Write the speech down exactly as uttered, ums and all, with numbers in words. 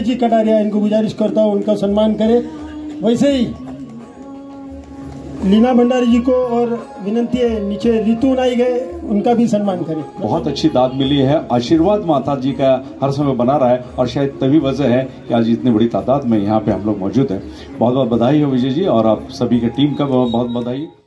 जी कटारिया, इनको गुजारिश करता हूँ उनका सम्मान करें। वैसे ही लीना भंडारी जी को और विनंती है, नीचे ऋतु नाई गए, उनका भी सम्मान करें। बहुत अच्छी दाद मिली है, आशीर्वाद माता जी का हर समय बना रहा है और शायद तभी वजह है कि आज इतनी बड़ी तादाद में यहाँ पे हम लोग मौजूद हैं। बहुत बहुत बधाई हो विजय जी, और आप सभी की टीम का बहुत बहुत बधाई।